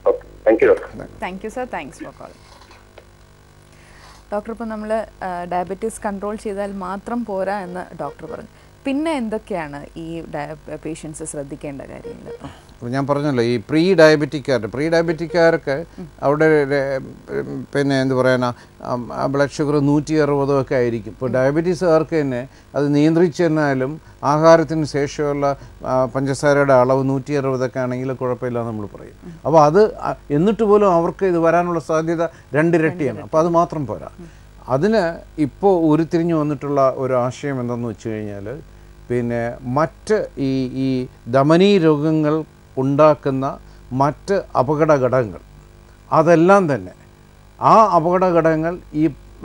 A: thank you sir, thanks for call. Doctor, ഇപ്പോൾ നമ്മൾ ഡയബറ്റീസ് കൺട്രോൾ ചെയ്താൽ മാത്രം പോരാ എന്ന് ഡോക്ടർ പറഞ്ഞു. പിന്നെ എന്തൊക്കെയാണ് ഈ പേഷ്യൻസ് ശ്രദ്ധിക്കേണ്ട കാര്യങ്ങൾ?
B: അപ്പോൾ ഞാൻ പറഞ്ഞല്ലോ ഈ പ്രീ ഡയബറ്റിക്കാർക്ക് പ്രീ ഡയബറ്റിക്കാർക്ക് അവിടെ പിന്നെ എന്ത് പറയാനാ ബ്ലഡ് ഷുഗർ നൂറ്റി അറുപതോ ഒക്കെ ആയിരിക്കും. ഇപ്പോൾ ഡയബറ്റീസുകാർക്ക് തന്നെ അത് നിയന്ത്രിച്ചെന്നാലും ആഹാരത്തിന് ശേഷമുള്ള പഞ്ചസാരയുടെ അളവ് നൂറ്റി അറുപതൊക്കെ ആണെങ്കിൽ കുഴപ്പമില്ല നമ്മൾ പറയും. അപ്പോൾ അത് എന്നിട്ട് പോലും അവർക്ക് ഇത് വരാനുള്ള സാധ്യത രണ്ടിരട്ടിയാണ്. അപ്പോൾ അത് മാത്രം പോരാ. അതിന് ഇപ്പോൾ ഉരുത്തിരിഞ്ഞു വന്നിട്ടുള്ള ഒരു ആശയം എന്തെന്ന് വെച്ച് കഴിഞ്ഞാൽ പിന്നെ മറ്റ് ഈ ഈ ധമനീ രോഗങ്ങൾ ഉണ്ടാക്കുന്ന മറ്റ് അപകട ഘടകങ്ങൾ അതെല്ലാം തന്നെ ആ അപകട ഘടകങ്ങൾ ഈ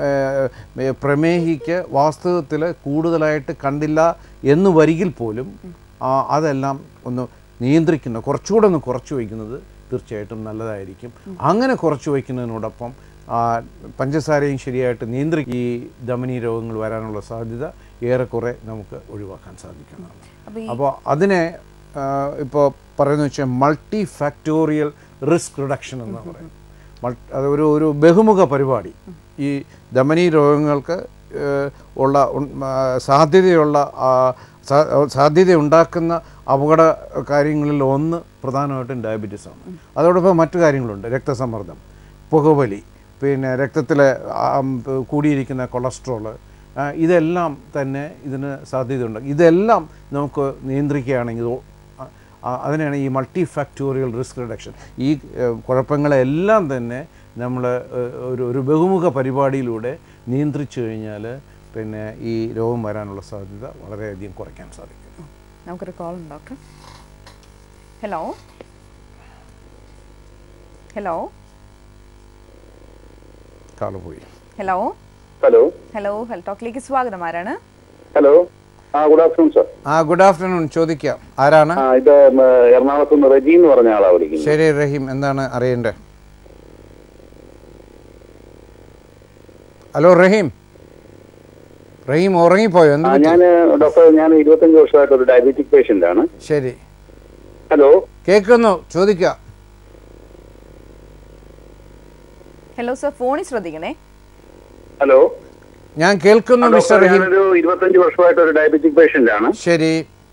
B: പ്രമേഹിക്ക് വാസ്തവത്തിൽ കൂടുതലായിട്ട് കണ്ടില്ല എന്ന് വരികിൽ പോലും അതെല്ലാം ഒന്ന് നിയന്ത്രിക്കുന്ന കുറച്ചുകൂടെ ഒന്ന് കുറച്ച് വയ്ക്കുന്നത് തീർച്ചയായിട്ടും നല്ലതായിരിക്കും. അങ്ങനെ കുറച്ച് വയ്ക്കുന്നതിനോടൊപ്പം പഞ്ചസാരയും ശരിയായിട്ട് നിയന്ത്രിക്കും ഈ ധമനീ രോഗങ്ങൾ വരാനുള്ള സാധ്യത ഏറെക്കുറെ നമുക്ക് ഒഴിവാക്കാൻ സാധിക്കുന്നതാണ്. അപ്പോൾ അതിനെ ഇപ്പോൾ പറയുന്നത് വെച്ചാൽ മൾട്ടി ഫാക്ടോറിയൽ റിസ്ക് റിഡക്ഷൻ എന്ന് പറയും. അത് ഒരു ഒരു ബഹുമുഖ പരിപാടി. ഈ ധമനീ രോഗങ്ങൾക്ക് ഉള്ള സാധ്യതയുള്ള സാധ്യതയുണ്ടാക്കുന്ന അപകട കാര്യങ്ങളിൽ ഒന്ന് പ്രധാനമായിട്ടും ഡയബറ്റീസാണ്. അതോടൊപ്പം മറ്റു കാര്യങ്ങളുണ്ട്. രക്തസമ്മർദ്ദം, പുകവലി, പിന്നെ രക്തത്തിലെ കൂടിയിരിക്കുന്ന കൊളസ്ട്രോള്, ഇതെല്ലാം തന്നെ ഇതിന് സാധ്യതയുണ്ട്. ഇതെല്ലാം നമുക്ക് നിയന്ത്രിക്കുകയാണെങ്കിൽ അതിനാണ് ഈ മൾട്ടി ഫാക്ടോറിയൽ റിസ്ക് റിഡക്ഷൻ. ഈ കുഴപ്പങ്ങളെല്ലാം തന്നെ നമ്മൾ ഒരു ഒരു ബഹുമുഖ പരിപാടിയിലൂടെ നിയന്ത്രിച്ചു കഴിഞ്ഞാൽ പിന്നെ ഈ രോഗം വരാനുള്ള സാധ്യത വളരെയധികം കുറയ്ക്കാൻ സാധിക്കും.
A: നമുക്കൊരു കോൾ ഉണ്ട് ഡോക്ടർ. ഹലോ ഹലോ
B: കാള് പോയി.
A: ഹലോ
E: ഹലോ
A: ഹലോ ഹെൽത്ത് ടോക്കിലേക്ക് സ്വാഗതം. ആരാണ്?
E: Hello ah good afternoon sir.
B: Ah good afternoon. ചോദിക്കാം, ആരാണ്?
E: ഇത് എറണാകുളത്ത് നിന്ന് റഹീം എന്ന് പറഞ്ഞ ആളാ വിളിക്കുന്നത്.
B: ശരി റഹീം, എന്താണ് അറിയേണ്ടത്? ഹലോ റഹീം. റഹീം ഉറങ്ങിപ്പോയോ? എന്താ?
E: ഞാൻ ഡോക്ടർ, ഞാൻ ഇരുപത്തഞ്ച് വർഷമായിട്ട് ഒരു ഡയബറ്റിക് പേഷ്യന്റ് ആണ്.
B: ശരി.
E: ഹലോ
B: കേൾക്കുന്നു, ചോദിക്കാം.
A: ഹലോ സർ, ഫോണിൽ ശ്രദ്ധിക്കണേ.
E: ഹലോ,
B: ഞാൻ കേൾക്കുന്നു മിസ്റ്റർ റഹീം.
E: ഞാനൊരു ഇരുപത്തഞ്ച് വർഷമായിട്ട് ഒരു ഡയബറ്റിക് പേഷ്യന്റ് ആണ്.
B: ശരി.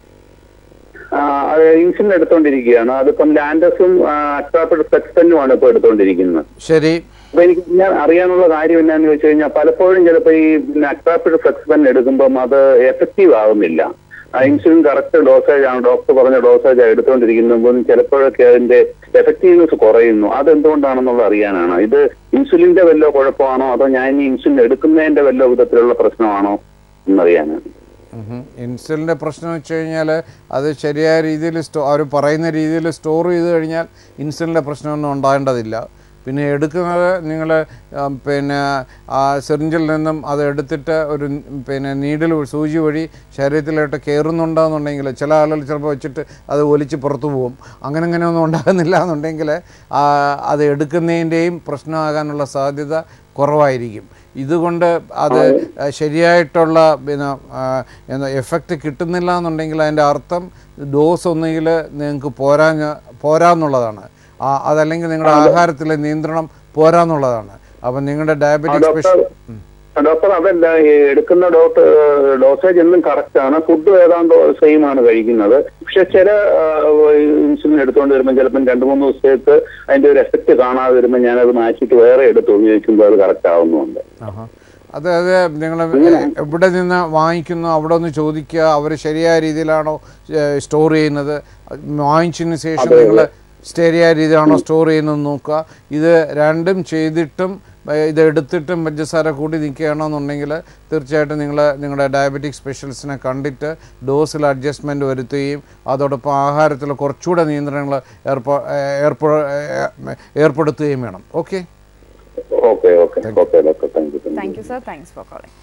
E: ഇൻസുലിൻ എടുത്തോണ്ടിരിക്കുകയാണ്. അതിപ്പം ലാൻഡസും അട്രാപ്പിഡ് ഫ്ലെക്സനുമാണ് ഇപ്പൊ എടുത്തോണ്ടിരിക്കുന്നത്.
B: ശരി.
E: അപ്പൊ എനിക്ക് ഞാൻ അറിയാനുള്ള കാര്യം എന്നാന്ന് ചോദിച്ചു കഴിഞ്ഞാൽ പലപ്പോഴും ചിലപ്പോൾ ഈ അട്രാപ്പിഡ് ഫ്ലെക്സൻ എടുക്കുമ്പം അത് എഫക്റ്റീവ് ആകുന്നില്ല. ഇൻസുലിൻ കറക്റ്റ് ഡോസേജ് ആണ്, ഡോക്ടർ പറഞ്ഞ ഡോസേജ് എടുത്തുകൊണ്ടിരിക്കുമ്പോൾ ചിലപ്പോഴൊക്കെ അതിന്റെ എഫക്റ്റീവ്നെസ് കുറയുന്നു. അതെന്തുകൊണ്ടാണെന്നുള്ളത് അറിയാനാണ്. ഇത് ഇൻസുലിന്റെ വല്ല കുഴപ്പമാണോ അതോ ഞാൻ ഈ ഇൻസുലിൻ എടുക്കുന്നതിന്റെ വല്ല വിധത്തിലുള്ള പ്രശ്നമാണോ എന്നറിയാനാണ്.
B: ഇൻസുലിൻ്റെ പ്രശ്നം വെച്ച് കഴിഞ്ഞാൽ അത് ശരിയായ രീതിയിൽ സ്റ്റോ അവർ പറയുന്ന രീതിയിൽ സ്റ്റോർ ചെയ്ത് കഴിഞ്ഞാൽ ഇൻസുലിൻ്റെ പ്രശ്നമൊന്നും ഉണ്ടാകേണ്ടതില്ല. പിന്നെ എടുക്കുന്നത് നിങ്ങൾ പിന്നെ ആ സിറിഞ്ചിൽ നിന്നും അത് എടുത്തിട്ട് ഒരു പിന്നെ നീഡിൽ സൂചി വഴി ശരീരത്തിലോട്ട് കയറുന്നുണ്ടെന്നുണ്ടെങ്കിൽ ചില ആളുകൾ ചിലപ്പോൾ വെച്ചിട്ട് അത് ഒലിച്ച് പുറത്തു പോകും. അങ്ങനെ അങ്ങനെ ഒന്നും ഉണ്ടാകുന്നില്ല എന്നുണ്ടെങ്കിൽ അത് എടുക്കുന്നതിൻ്റെയും പ്രശ്നമാകാനുള്ള സാധ്യത കുറവായിരിക്കും. ഇതുകൊണ്ട് അത് ശരിയായിട്ടുള്ള പിന്നെ എന്താ എഫക്റ്റ് കിട്ടുന്നില്ല എന്നുണ്ടെങ്കിൽ അതിൻ്റെ അർത്ഥം ഡോസ് ഒന്നുകിൽ നിങ്ങൾക്ക് പോരാ പോരാന്നുള്ളതാണ്. അതല്ലെങ്കിൽ നിങ്ങളുടെ ആഹാരത്തിലെ നിയന്ത്രണം പോരാന്നുള്ളതാണ്. അപ്പം നിങ്ങളുടെ ഡയബറ്റിക് സ്പെഷ്യൽ
E: ഡോക്ടർ അതല്ല, എടുക്കുന്ന ഡോക്ടർ ഡോസേജ് എന്നും കറക്റ്റ് ആണ്, ഫുഡ് ഏതാണ്ട് സെയിം ആണ് കഴിക്കുന്നത്. പക്ഷെ ചില ഇൻസുലിൻ എടുത്തുകൊണ്ട് വരുമ്പോൾ ചിലപ്പോൾ രണ്ട് മൂന്ന് ദിവസത്തേക്ക് അതിന്റെ ഒരു എഫക്റ്റ് കാണാതെ വരുമ്പോൾ ഞാനത് മാറ്റിയിട്ട് വേറെ എടുത്ത് ഉപയോഗിക്കുമ്പോൾ അത് കറക്റ്റ് ആവുന്നുണ്ട്.
B: അത് അത് നിങ്ങൾ എവിടെ നിന്ന് വാങ്ങിക്കുന്നു അവിടെ ഒന്ന് ചോദിക്കുക, അവർ ശരിയായ രീതിയിലാണോ സ്റ്റോർ ചെയ്യുന്നത്. വാങ്ങിച്ചതിന് ശേഷം നിങ്ങൾ ശരിയായ രീതിയിലാണോ സ്റ്റോർ ചെയ്യുന്നത് നോക്കുക. ഇത് രണ്ടും ചെയ്തിട്ടും ഇത് എടുത്തിട്ടും പഞ്ചസാര കൂടി നിൽക്കുകയാണെന്നുണ്ടെങ്കിൽ തീർച്ചയായിട്ടും നിങ്ങൾ നിങ്ങളുടെ ഡയബറ്റിക് സ്പെഷ്യലിസ്റ്റിനെ കണ്ടിട്ട് ഡോസിൽ അഡ്ജസ്റ്റ്മെൻറ്റ് വരുത്തുകയും അതോടൊപ്പം ആഹാരത്തിൽ കുറച്ചുകൂടെ നിയന്ത്രണങ്ങൾ ഏർപ്പ ഏർപ്പ ഏർപ്പെടുത്തുകയും വേണം. Okay
E: okay okay okay
A: thank you sir. Thanks for calling.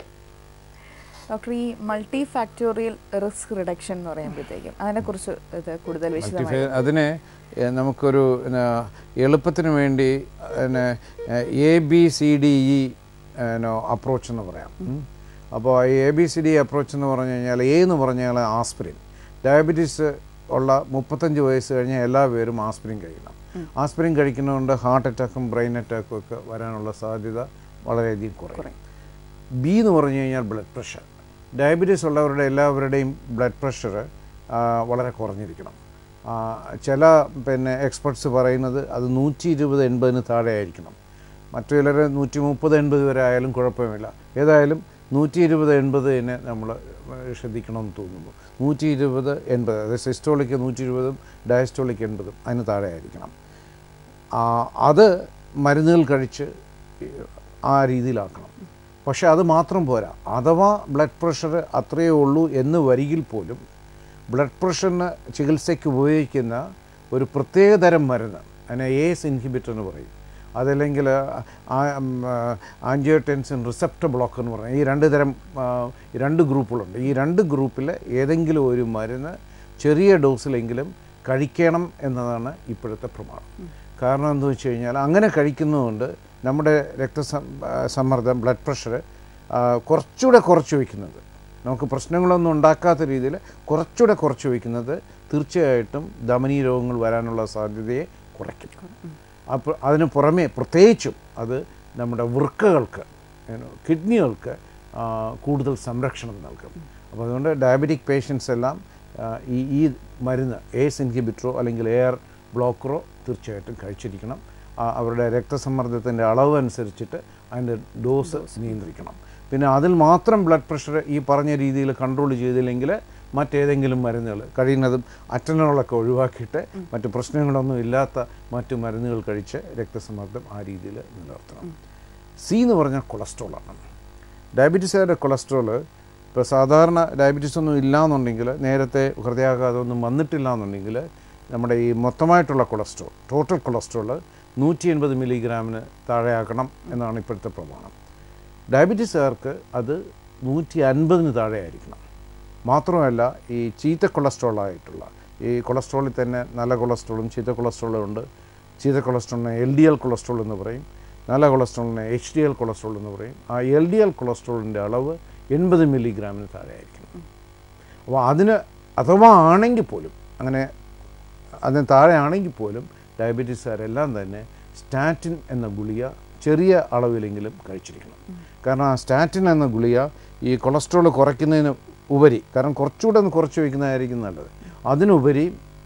A: Doctor, ഈ മൾട്ടി ഫാക്ടോറിയൽ റിസ്ക് റിഡക്ഷൻ എന്ന് പറയുമ്പോഴത്തേക്കും അതിനെക്കുറിച്ച് ഇത് കൂടുതൽ വിശദമായി
B: അതിനെ നമുക്കൊരു എളുപ്പത്തിന് വേണ്ടി A B C D E approach എന്ന് പറയാം. അപ്പോൾ ഈ A B C D approach എന്ന് പറഞ്ഞു കഴിഞ്ഞാൽ എ എന്ന് പറഞ്ഞാൽ ആസ്പിരിൻ. ഡയബറ്റീസ് ഉള്ള മുപ്പത്തഞ്ച് വയസ്സ് കഴിഞ്ഞാൽ എല്ലാ പേരും ആസ്പിരിൻ കഴിക്കണം. ആസ്പിരിൻ കഴിക്കുന്നതുകൊണ്ട് ഹാർട്ട് അറ്റാക്കും ബ്രെയിൻ അറ്റാക്കും ഒക്കെ വരാനുള്ള സാധ്യത വളരെയധികം കുറയും. ബി എന്ന് പറഞ്ഞു കഴിഞ്ഞാൽ ബ്ലഡ് പ്രഷർ. ഡയബറ്റീസ് ഉള്ളവരുടെ എല്ലാവരുടെയും ബ്ലഡ് പ്രഷർ വളരെ കുറഞ്ഞിരിക്കണം. ചില പിന്നെ എക്സ്പെർട്സ് പറയുന്നത് അത് നൂറ്റി ഇരുപത് എൺപതിന് താഴെ ആയിരിക്കണം. മറ്റു ചിലർ നൂറ്റി മുപ്പത് എൺപത് വരെ ആയാലും കുഴപ്പമില്ല. ഏതായാലും നൂറ്റി ഇരുപത് എൺപതിനെ നമ്മൾ ശ്രദ്ധിക്കണമെന്ന് തോന്നുന്നു. നൂറ്റി ഇരുപത് എൺപത് അതായത് സിസ്റ്റോളിക്ക് നൂറ്റി ഇരുപതും ഡയസ്റ്റോളിക്ക് എൺപതും അതിന് താഴെ ആയിരിക്കണം. അത് മരുന്നുകൾ കഴിച്ച് ആ രീതിയിലാക്കണം. പക്ഷെ അത് മാത്രം പോരാ. അഥവാ ബ്ലഡ് പ്രഷർ അത്രയേ ഉള്ളൂ എന്ന് വരികിൽ പോലും ബ്ലഡ് പ്രഷറിന് ചികിത്സയ്ക്ക് ഉപയോഗിക്കുന്ന ഒരു പ്രത്യേകതരം മരുന്ന്, അതിനെ ഏസ് ഇൻഹിബിറ്റർ എന്ന് പറയും, അതല്ലെങ്കിൽ ആൻജിയോടെൻസിൻ റിസപ്റ്റർ ബ്ലോക്കർ എന്ന് പറയും. ഈ രണ്ട് തരം രണ്ട് ഗ്രൂപ്പുകളുണ്ട്. ഈ രണ്ട് ഗ്രൂപ്പിൽ ഏതെങ്കിലും ഒരു മരുന്ന് ചെറിയ ഡോസിലെങ്കിലും കഴിക്കണം എന്നതാണ് ഇപ്പോഴത്തെ പ്രമാണം. കാരണം എന്താണെന്ന് വെച്ച് കഴിഞ്ഞാൽ അങ്ങനെ കഴിക്കുന്നതുകൊണ്ട് നമ്മുടെ രക്തസമ്മർദ്ദം ബ്ലഡ് പ്രഷർ കുറച്ചുകൂടെ കുറച്ച് വയ്ക്കുന്നത്, നമുക്ക് പ്രശ്നങ്ങളൊന്നും ഉണ്ടാക്കാത്ത രീതിയിൽ കുറച്ചുകൂടെ കുറച്ച് വയ്ക്കുന്നത് തീർച്ചയായിട്ടും ധമനി രോഗങ്ങൾ വരാനുള്ള സാധ്യതയെ കുറയ്ക്കും. അപ്പോൾ അതിന് പുറമേ പ്രത്യേകിച്ചും അത് നമ്മുടെ വൃക്കകൾക്ക് കിഡ്നികൾക്ക് കൂടുതൽ സംരക്ഷണം നൽകും. അപ്പോൾ അതുകൊണ്ട് ഡയബറ്റിക് പേഷ്യൻസ് എല്ലാം ഈ ഈ മരുന്ന് ഏസ് ഇൻഹിബിറ്ററോ അല്ലെങ്കിൽ എയർ ബ്ലോക്കറോ തീർച്ചയായിട്ടും കഴിച്ചിരിക്കണം. അവരുടെ രക്തസമ്മർദ്ദത്തിൻ്റെ അളവ് അനുസരിച്ചിട്ട് അതിൻ്റെ ഡോസ് നിയന്ത്രിക്കണം. പിന്നെ അതിൽ മാത്രം ബ്ലഡ് പ്രഷർ ഈ പറഞ്ഞ രീതിയിൽ കൺട്രോൾ ചെയ്തില്ലെങ്കിൽ മറ്റേതെങ്കിലും മരുന്നുകൾ കഴിയുന്നതും അറ്റനോളൊക്കെ ഒഴിവാക്കിയിട്ട് മറ്റു പ്രശ്നങ്ങളൊന്നും ഇല്ലാത്ത മറ്റു മരുന്നുകൾ കഴിച്ച് രക്തസമ്മർദ്ദം ആ രീതിയിൽ നിലനിർത്തണം. സി എന്ന് പറഞ്ഞാൽ കൊളസ്ട്രോളാണ്. ഡയബറ്റീസുകാരുടെ കൊളസ്ട്രോൾ ഇപ്പോൾ സാധാരണ ഡയബറ്റീസ് ഒന്നും ഇല്ലയെന്നുണ്ടെങ്കിൽ, നേരത്തെ ഹൃദയാഘാതമൊന്നും വന്നിട്ടില്ല എന്നുണ്ടെങ്കിൽ നമ്മുടെ ഈ മൊത്തമായിട്ടുള്ള കൊളസ്ട്രോൾ, ടോട്ടൽ കൊളസ്ട്രോൾ നൂറ്റി എൺപത് മില്ലിഗ്രാമിന് താഴെയാക്കണം എന്നാണ് ഇപ്പോഴത്തെ പ്രമാണം. ഡയബറ്റീസുകാർക്ക് അത് നൂറ്റി അൻപതിന് താഴെ ആയിരിക്കണം. മാത്രമല്ല ഈ ചീത്ത കൊളസ്ട്രോളായിട്ടുള്ള ഈ കൊളസ്ട്രോളിൽ തന്നെ നല്ല കൊളസ്ട്രോളും ചീത്ത കൊളസ്ട്രോളും ഉണ്ട്. ചീത്ത കൊളസ്ട്രോളിനെ എൽ ഡി എൽ കൊളസ്ട്രോൾ എന്ന് പറയും, നല്ല കൊളസ്ട്രോളിനെ എച്ച് ഡി എൽ കൊളസ്ട്രോൾ എന്ന് പറയും. ആ എൽ ഡി എൽ കൊളസ്ട്രോളിൻ്റെ അളവ് എൺപത് മില്ലിഗ്രാമിന് താഴെ ആയിരിക്കണം. അപ്പോൾ അതിന് അഥവാ ആണെങ്കിൽ പോലും, അങ്ങനെ അതിന് താഴെ ആണെങ്കിൽ പോലും ഡയബറ്റീസുകാരെല്ലാം തന്നെ സ്റ്റാറ്റിൻ എന്ന ഗുളിക ചെറിയ അളവിലെങ്കിലും കഴിച്ചിരിക്കണം. കാരണം ആ സ്റ്റാറ്റിൻ എന്ന ഗുളിക ഈ കൊളസ്ട്രോൾ കുറയ്ക്കുന്നതിന് ഉപരി, കാരണം കുറച്ചുകൂടെ ഒന്ന് കുറച്ച് വയ്ക്കുന്നതായിരിക്കും നല്ലത്, അതിനുപരി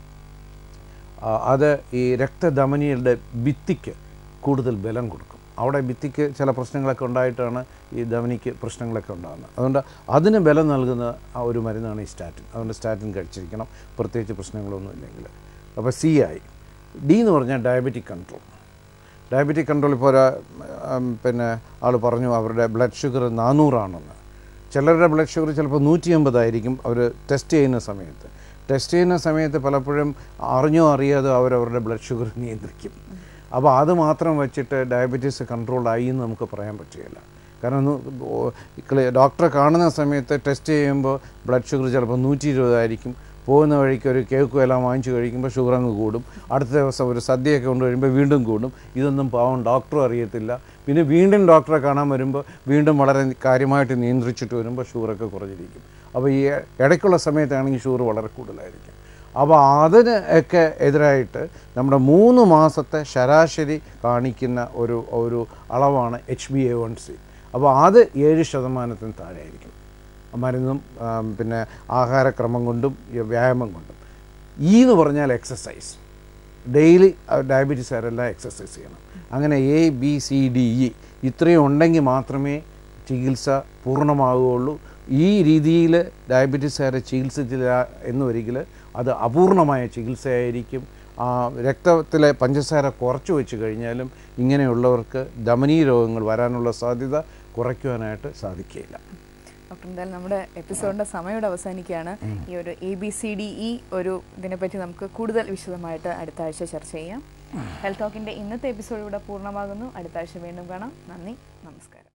B: അത് ഈ രക്തധമനിയുടെ ഭിത്തിക്ക് കൂടുതൽ ബലം കൊടുക്കും. അവിടെ ഭിത്തിക്ക് ചില പ്രശ്നങ്ങളൊക്കെ ഉണ്ടായിട്ടാണ് ഈ ധമനിക്ക് പ്രശ്നങ്ങളൊക്കെ ഉണ്ടാകുന്നത്. അതുകൊണ്ട് അതിന് ബലം നൽകുന്ന ആ ഒരു മരുന്നാണ് ഈ സ്റ്റാറ്റിൻ. അതുകൊണ്ട് സ്റ്റാറ്റിൻ കഴിച്ചിരിക്കണം, പ്രത്യേകിച്ച് പ്രശ്നങ്ങളൊന്നും ഇല്ലെങ്കിൽ. അപ്പോൾ സി ആയി. ഡി എന്ന് പറഞ്ഞാൽ ഡയബറ്റിക് കൺട്രോൾ. ഡയബറ്റിക് കൺട്രോൾ ഇപ്പോൾ ഒരു പിന്നെ ആൾ പറഞ്ഞു അവരുടെ ബ്ലഡ് ഷുഗർ നാനൂറാണെന്ന്. ചിലരുടെ ബ്ലഡ് ഷുഗർ ചിലപ്പോൾ നൂറ്റി അമ്പതായിരിക്കും അവർ ടെസ്റ്റ് ചെയ്യുന്ന സമയത്ത്. ടെസ്റ്റ് ചെയ്യുന്ന സമയത്ത് പലപ്പോഴും അറിഞ്ഞോ അറിയാതെ അവരവരുടെ ബ്ലഡ് ഷുഗർ നിയന്ത്രിക്കും. അപ്പോൾ അത് മാത്രം വെച്ചിട്ട് ഡയബറ്റീസ് കൺട്രോളായി എന്ന് നമുക്ക് പറയാൻ പറ്റുകയില്ല. കാരണം ഡോക്ടറെ കാണുന്ന സമയത്ത് ടെസ്റ്റ് ചെയ്യുമ്പോൾ ബ്ലഡ് ഷുഗർ ചിലപ്പോൾ നൂറ്റി ഇരുപതായിരിക്കും. പോകുന്ന വഴിക്ക് ഒരു കേക്കും എല്ലാം വാങ്ങിച്ച് കഴിക്കുമ്പോൾ ഷുഗർ അങ്ങ് കൂടും. അടുത്ത ദിവസം ഒരു സദ്യയൊക്കെ കൊണ്ട് കഴിയുമ്പോൾ വീണ്ടും കൂടും. ഇതൊന്നും പാവം ഡോക്ടറും അറിയത്തില്ല. പിന്നെ വീണ്ടും ഡോക്ടറെ കാണാൻ വരുമ്പോൾ വീണ്ടും വളരെ കാര്യമായിട്ട് നിയന്ത്രിച്ചിട്ട് വരുമ്പോൾ ഷുഗറൊക്കെ കുറഞ്ഞിരിക്കും. അപ്പോൾ ഈ ഇടയ്ക്കുള്ള സമയത്താണെങ്കിൽ ഷുഗർ വളരെ കൂടുതലായിരിക്കും. അപ്പോൾ അതിന് ഒക്കെ എതിരായിട്ട് നമ്മുടെ മൂന്ന് മാസത്തെ ശരാശരി കാണിക്കുന്ന ഒരു ഒരു അളവാണ് H B A one C. അപ്പോൾ അത് ഏഴ് ശതമാനത്തിന് താഴെയായിരിക്കും. മരുന്നും പിന്നെ ആഹാരക്രമം കൊണ്ടും വ്യായാമം കൊണ്ടും. ഈ എന്ന് പറഞ്ഞാൽ എക്സസൈസ്. ഡെയിലി ഡയബറ്റീസുകാരെല്ലാം എക്സസൈസ് ചെയ്യണം. അങ്ങനെ A B C D E ഇത്രയും ഉണ്ടെങ്കിൽ മാത്രമേ ചികിത്സ പൂർണ്ണമാകുകയുള്ളൂ. ഈ രീതിയിൽ ഡയബറ്റീസുകാരെ ചികിത്സിച്ചില്ല എന്നൊരിക്കൽ അത് അപൂർണമായ ചികിത്സയായിരിക്കും. രക്തത്തിലെ പഞ്ചസാര കുറച്ച് വെച്ച് കഴിഞ്ഞാലും ഇങ്ങനെയുള്ളവർക്ക് ധമനീ രോഗങ്ങൾ വരാനുള്ള സാധ്യത കുറയ്ക്കുവാനായിട്ട് സാധിക്കുകയില്ല.
A: ഡോക്ടർ, എന്തായാലും നമ്മുടെ എപ്പിസോഡിൻ്റെ സമയം അവസാനിക്കുകയാണ്. ഈ ഒരു A B C D E ഒരു ഇതിനെപ്പറ്റി നമുക്ക് കൂടുതൽ വിശദമായിട്ട് അടുത്ത ആഴ്ച ചർച്ച ചെയ്യാം. ഹെൽത്ത് ടോക്കിൻ്റെ ഇന്നത്തെ എപ്പിസോഡ് ഇവിടെ പൂർണ്ണമാകുന്നു. അടുത്ത ആഴ്ച വീണ്ടും കാണാം. നന്ദി, നമസ്കാരം.